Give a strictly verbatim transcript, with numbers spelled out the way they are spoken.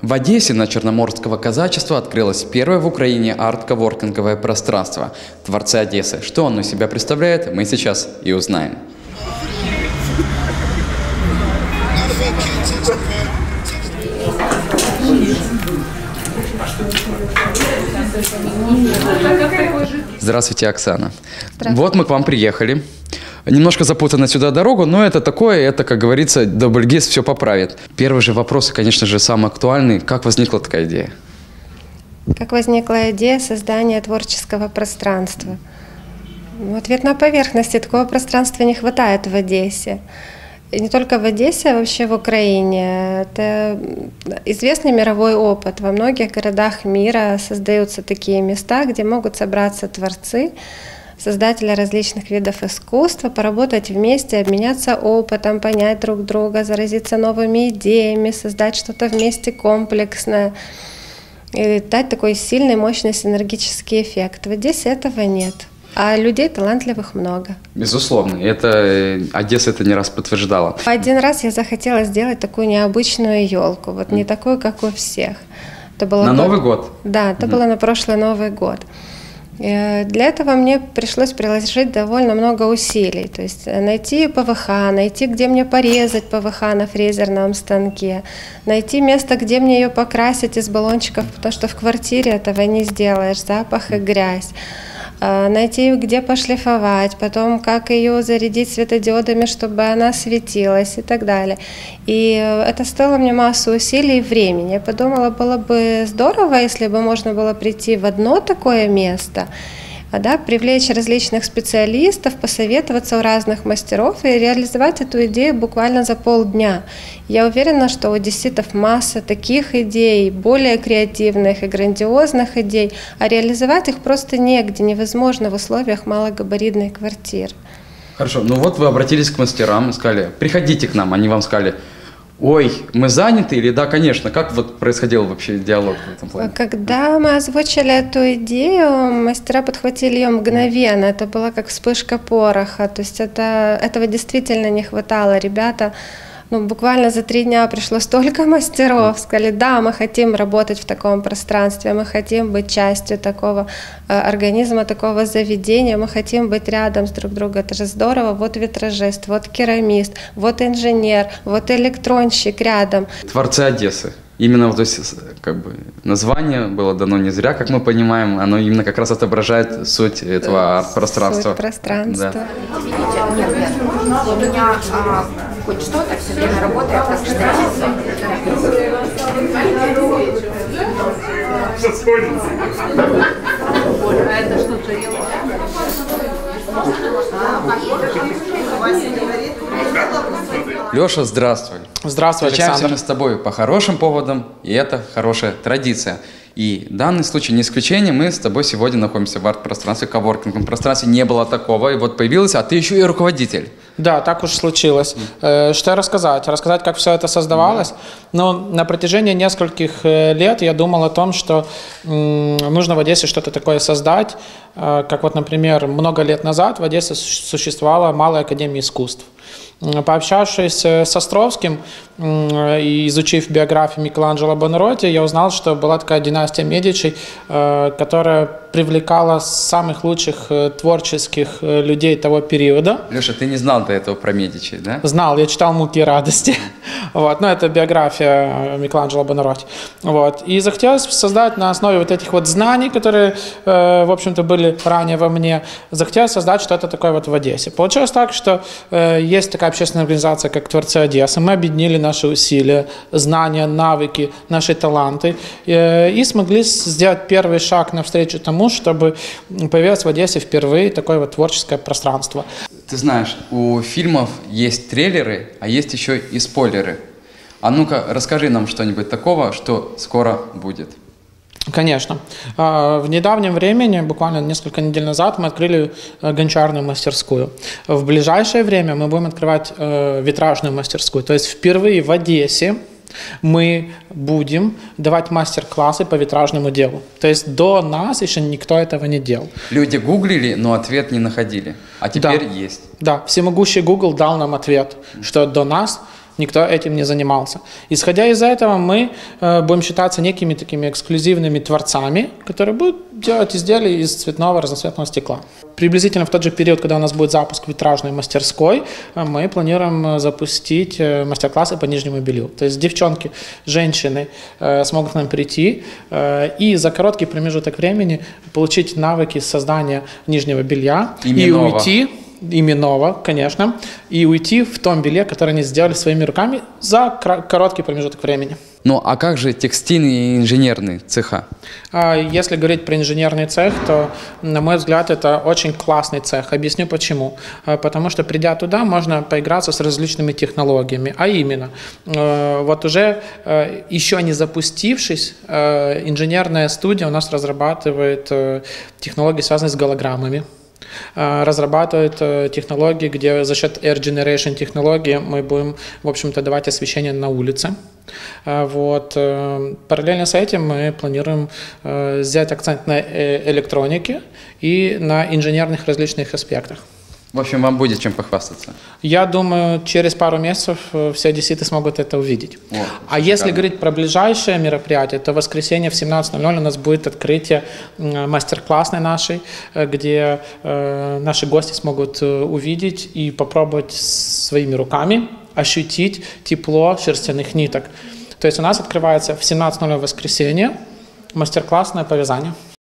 В Одессе на Черноморского казачества открылось первое в Украине арт-коворкинговое пространство «Творцы Одессы». Что оно из себя представляет, мы сейчас и узнаем. Здравствуйте, Оксана. Здравствуйте. Вот мы к вам приехали. Немножко запутана сюда дорогу, но это такое, это, как говорится, Дубльгиз все поправит. Первый же вопрос, и, конечно же, самый актуальный. Как возникла такая идея? Как возникла идея создания творческого пространства? Ну, ответ на поверхности. Такого пространства не хватает в Одессе. И не только в Одессе, а вообще в Украине. Это известный мировой опыт. Во многих городах мира создаются такие места, где могут собраться творцы, создатели различных видов искусства, поработать вместе, обменяться опытом, понять друг друга, заразиться новыми идеями, создать что-то вместе комплексное и дать такой сильный, мощный синергический эффект. В Одессе этого нет. А людей талантливых много. Безусловно. Это Одесса это не раз подтверждала. Один раз я захотела сделать такую необычную елку, вот не такую, как у всех. Это было на год... Новый год? Да, это угу. было на прошлый Новый год. Для этого мне пришлось приложить довольно много усилий. То есть найти ПВХ, найти, где мне порезать ПВХ на фрезерном станке, найти место, где мне ее покрасить из баллончиков, потому что в квартире этого не сделаешь, запах и грязь. Найти, где пошлифовать, потом как ее зарядить светодиодами, чтобы она светилась и так далее. И это стоило мне массу усилий и времени. Я подумала, было бы здорово, если бы можно было прийти в одно такое место, да, привлечь различных специалистов, посоветоваться у разных мастеров и реализовать эту идею буквально за полдня. Я уверена, что у одесситов масса таких идей, более креативных и грандиозных идей, а реализовать их просто негде, невозможно в условиях малогабаритной квартиры. Хорошо, ну вот вы обратились к мастерам и сказали, приходите к нам, они вам сказали, ой, мы заняты или да, конечно? Как вот происходил вообще диалог в этом плане? Когда мы озвучили эту идею, мастера подхватили ее мгновенно. Это была как вспышка пороха. То есть это, этого действительно не хватало. Ребята, ну, буквально за три дня пришло столько мастеров, сказали, да, мы хотим работать в таком пространстве, мы хотим быть частью такого э, организма, такого заведения, мы хотим быть рядом с друг другом, это же здорово, вот витражист, вот керамист, вот инженер, вот электронщик рядом. Творцы Одессы. Именно вот, то есть, как бы, название было дано не зря, как мы понимаем, оно именно как раз отображает суть этого арт-пространства. Суть пространства. Да. Нет, нет, у меня а, хоть что-то все время работает как штатив. А это что, тарелка? Леша, здравствуй. Здравствуй, Встречаемся Александр. мы с тобой по хорошим поводам, и это хорошая традиция. И данный случай не исключение, мы с тобой сегодня находимся в арт-пространстве, в коворкинговом пространстве, не было такого, и вот появилось, а ты еще и руководитель. Да, так уж случилось. Mm. Что рассказать? Рассказать, как все это создавалось? Mm. Но на протяжении нескольких лет я думал о том, что нужно в Одессе что-то такое создать, как вот, например, много лет назад в Одессе существовала Малая академия искусств. Пообщавшись с Островским и изучив биографию Микеланджело Буонаротти, я узнал, что была такая династия Медичи, которая привлекала самых лучших творческих людей того периода. Леша, ты не знал до этого про Медичи, да? Знал, я читал «Муки и радости». Вот. Но это биография Микеланджело Буонаротти. Вот. И захотелось создать на основе вот этих вот знаний, которые, э, в общем-то, были ранее во мне, захотелось создать что-то такое вот в Одессе. Получилось так, что э, есть такая общественная организация, как «Творцы Одессы». Мы объединили наши усилия, знания, навыки, наши таланты э, и смогли сделать первый шаг навстречу тому, чтобы появилось в Одессе впервые такое вот творческое пространство. Ты знаешь, у фильмов есть трейлеры, а есть еще и спойлеры. А ну-ка, расскажи нам что-нибудь такого, что скоро будет. Конечно. В недавнем времени, буквально несколько недель назад, мы открыли гончарную мастерскую. В ближайшее время мы будем открывать витражную мастерскую. То есть впервые в Одессе мы будем давать мастер-классы по витражному делу. То есть до нас еще никто этого не делал. Люди гуглили, но ответ не находили. А теперь да. есть. Да, всемогущий Google дал нам ответ, что до нас Никто этим не занимался. Исходя из этого, мы э, будем считаться некими такими эксклюзивными творцами, которые будут делать изделия из цветного разноцветного стекла. Приблизительно в тот же период, когда у нас будет запуск витражной мастерской, мы планируем запустить мастер-классы по нижнему белью. То есть девчонки, женщины э, смогут к нам прийти э, и за короткий промежуток времени получить навыки создания нижнего белья Именного. и уйти, именного, конечно, и уйти в том белье, которое они сделали своими руками за короткий промежуток времени. Ну, а как же текстильные и инженерные цеха? Если говорить про инженерный цех, то, на мой взгляд, это очень классный цех. Объясню почему. Потому что, придя туда, можно поиграться с различными технологиями. А именно, вот уже еще не запустившись, инженерная студия у нас разрабатывает технологии, связанные с голограммами. Разрабатывает технологии, где за счет Air Generation технологии мы будем, в общем-то, давать освещение на улице. Вот. Параллельно с этим мы планируем сделать акцент на электронике и на инженерных различных аспектах. В общем, вам будет чем похвастаться. Я думаю, через пару месяцев все одесситы смогут это увидеть. О, а шикарно. Если говорить про ближайшее мероприятие, то в воскресенье в семнадцать ноль ноль у нас будет открытие мастер-классной нашей, где э, наши гости смогут увидеть и попробовать своими руками ощутить тепло шерстяных ниток. То есть у нас открывается в семнадцать ноль ноль в воскресенье мастер-классное по вязанию.